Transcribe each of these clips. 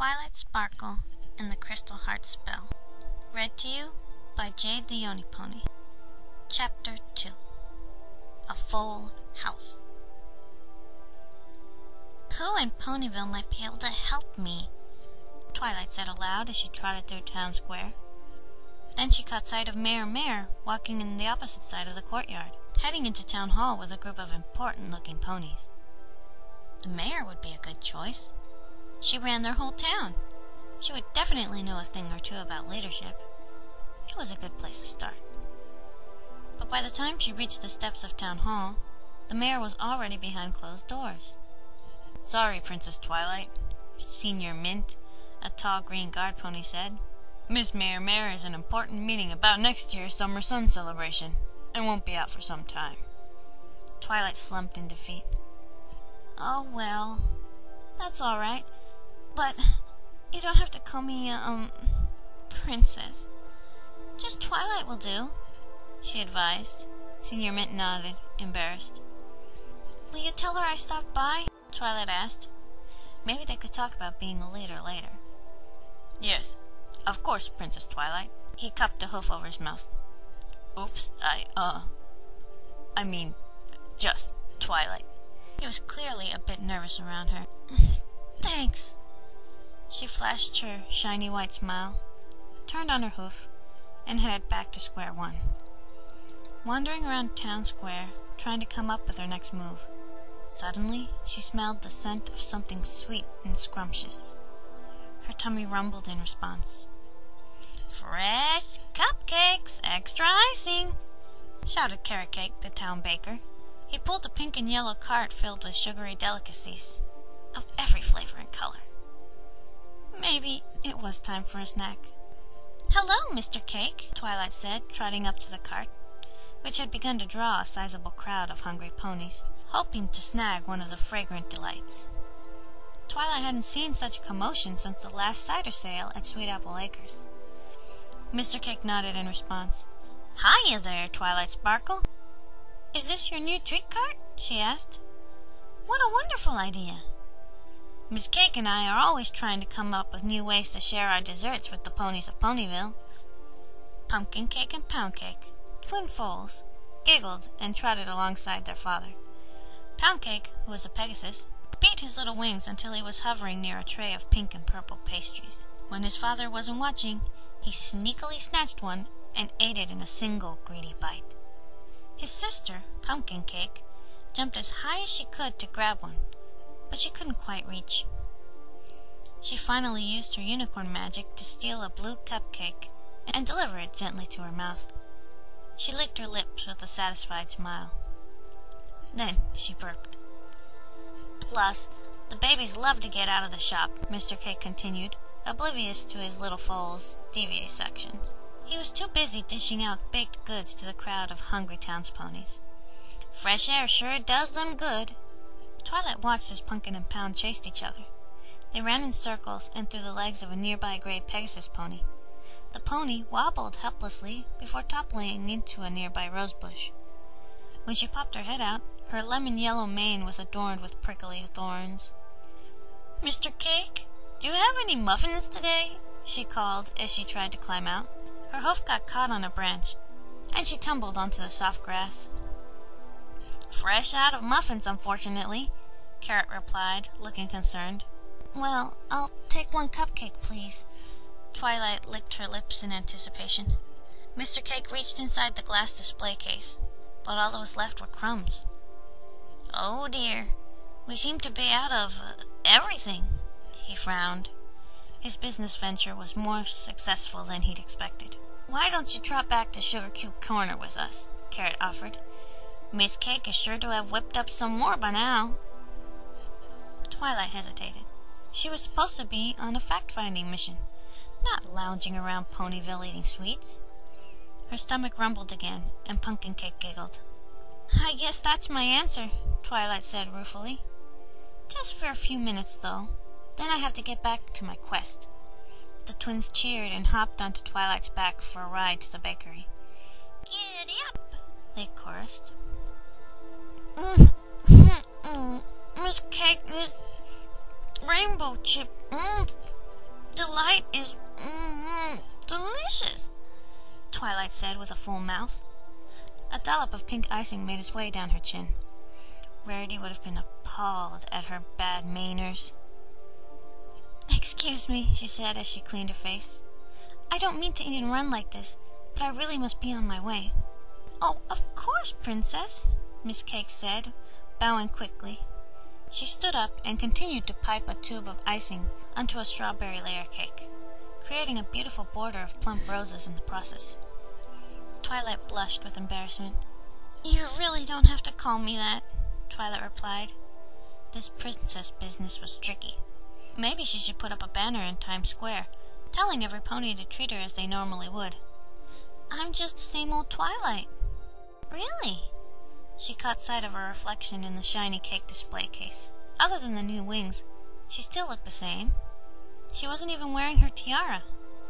Twilight Sparkle and the Crystal Heart Spell. Read to you by Jade the Yoni Pony. Chapter 2. A Full House. Who in Ponyville might be able to help me? Twilight said aloud as she trotted through town square. Then she caught sight of Mayor Mare walking in the opposite side of the courtyard, heading into town hall with a group of important-looking ponies. The mayor would be a good choice. She ran their whole town. She would definitely know a thing or two about leadership. It was a good place to start. But by the time she reached the steps of town hall, the mayor was already behind closed doors. "Sorry, Princess Twilight," Senior Mint, a tall green guard pony, said. "Miss Mayor Mare is an important meeting about next year's Summer Sun celebration, and won't be out for some time." Twilight slumped in defeat. "Oh, well, that's all right. But you don't have to call me, princess. Just Twilight will do," she advised. Senior Mint nodded, embarrassed. "Will you tell her I stopped by?" Twilight asked. Maybe they could talk about being a leader later. "Yes, of course, Princess Twilight." He cupped a hoof over his mouth. "Oops, I mean, just Twilight." He was clearly a bit nervous around her. "Thanks." She flashed her shiny white smile, turned on her hoof, and headed back to square one. Wandering around town square, trying to come up with her next move, suddenly she smelled the scent of something sweet and scrumptious. Her tummy rumbled in response. "Fresh cupcakes, extra icing!" shouted Carrot Cake, the town baker. He pulled a pink and yellow cart filled with sugary delicacies of every flavor and color. Maybe it was time for a snack. "Hello, Mr. Cake," Twilight said, trotting up to the cart, which had begun to draw a sizable crowd of hungry ponies, hoping to snag one of the fragrant delights. Twilight hadn't seen such a commotion since the last cider sale at Sweet Apple Acres. Mr. Cake nodded in response. "Hiya there, Twilight Sparkle. Is this your new treat cart?" she asked. "What a wonderful idea! Miss Cake and I are always trying to come up with new ways to share our desserts with the ponies of Ponyville." Pumpkin Cake and Pound Cake, twin foals, giggled and trotted alongside their father. Pound Cake, who was a Pegasus, beat his little wings until he was hovering near a tray of pink and purple pastries. When his father wasn't watching, he sneakily snatched one and ate it in a single greedy bite. His sister, Pumpkin Cake, jumped as high as she could to grab one, but she couldn't quite reach. She finally used her unicorn magic to steal a blue cupcake and deliver it gently to her mouth. She licked her lips with a satisfied smile. Then she burped. "Plus, the babies love to get out of the shop," Mr. Cake continued, oblivious to his little foal's devious sections. He was too busy dishing out baked goods to the crowd of hungry townsponies. "Fresh air sure does them good." Twilight watched as Pumpkin and Pound chased each other. They ran in circles and through the legs of a nearby gray Pegasus pony. The pony wobbled helplessly before toppling into a nearby rosebush. When she popped her head out, her lemon-yellow mane was adorned with prickly thorns. "Mr. Cake, do you have any muffins today?" she called as she tried to climb out. Her hoof got caught on a branch, and she tumbled onto the soft grass. "Fresh out of muffins, unfortunately," Carrot replied, looking concerned. "Well, I'll take one cupcake, please." Twilight licked her lips in anticipation. Mr. Cake reached inside the glass display case, but all that was left were crumbs. "Oh dear, we seem to be out of everything," he frowned. His business venture was more successful than he'd expected. "Why don't you trot back to Sugar Cube Corner with us?" Carrot offered. "Miss Cake is sure to have whipped up some more by now." Twilight hesitated. She was supposed to be on a fact-finding mission, not lounging around Ponyville eating sweets. Her stomach rumbled again, and Pumpkin Cake giggled. "I guess that's my answer," Twilight said ruefully. "Just for a few minutes, though. Then I have to get back to my quest." The twins cheered and hopped onto Twilight's back for a ride to the bakery. "Giddy up!" they chorused. Miss Cake, this rainbow chip delight is delicious, Twilight said with a full mouth. A dollop of pink icing made its way down her chin. Rarity would have been appalled at her bad manners. "Excuse me," she said as she cleaned her face. "I don't mean to eat and run like this, but I really must be on my way." "Oh, of course, Princess," Miss Cake said, bowing quickly. She stood up and continued to pipe a tube of icing onto a strawberry layer cake, creating a beautiful border of plump roses in the process. Twilight blushed with embarrassment. "You really don't have to call me that," Twilight replied. This princess business was tricky. Maybe she should put up a banner in Times Square, telling every pony to treat her as they normally would. "I'm just the same old Twilight." "Really?" She caught sight of her reflection in the shiny cake display case. Other than the new wings, she still looked the same. She wasn't even wearing her tiara.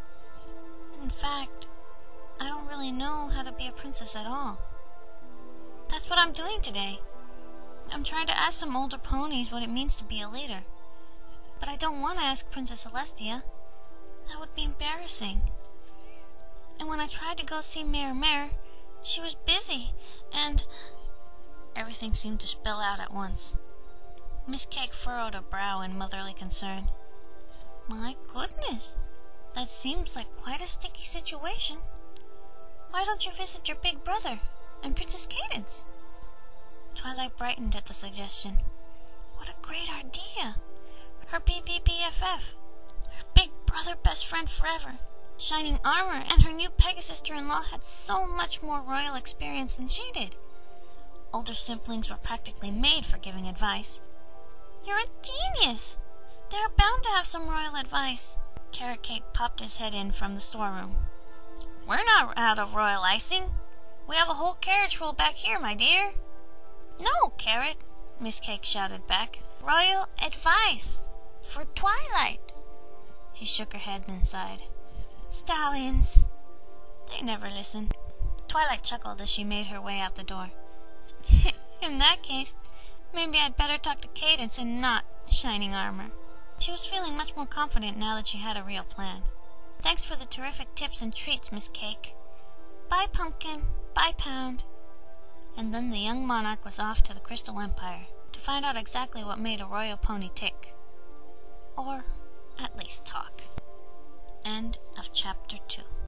"In fact, I don't really know how to be a princess at all. That's what I'm doing today. I'm trying to ask some older ponies what it means to be a leader. But I don't want to ask Princess Celestia. That would be embarrassing. And when I tried to go see Mare, she was busy, and..." Everything seemed to spill out at once. Miss Cake furrowed a brow in motherly concern. "My goodness, that seems like quite a sticky situation. Why don't you visit your big brother and Princess Cadence?" Twilight brightened at the suggestion. What a great idea! Her BBBFF, her big brother best friend forever, shining armor, and her new Pegasus-sister-in-law had so much more royal experience than she did. Older siblings were practically made for giving advice. "You're a genius! They're bound to have some royal advice." Carrot Cake popped his head in from the storeroom. "We're not out of royal icing. We have a whole carriage full back here, my dear." "No, Carrot," Miss Cake shouted back. "Royal advice for Twilight." She shook her head and sighed. "Stallions. They never listen." Twilight chuckled as she made her way out the door. "In that case, maybe I'd better talk to Cadence and not Shining Armor." She was feeling much more confident now that she had a real plan. "Thanks for the terrific tips and treats, Miss Cake. Bye, Pumpkin. Bye, Pound." And then the young monarch was off to the Crystal Empire to find out exactly what made a royal pony tick. Or at least talk. End of chapter 2.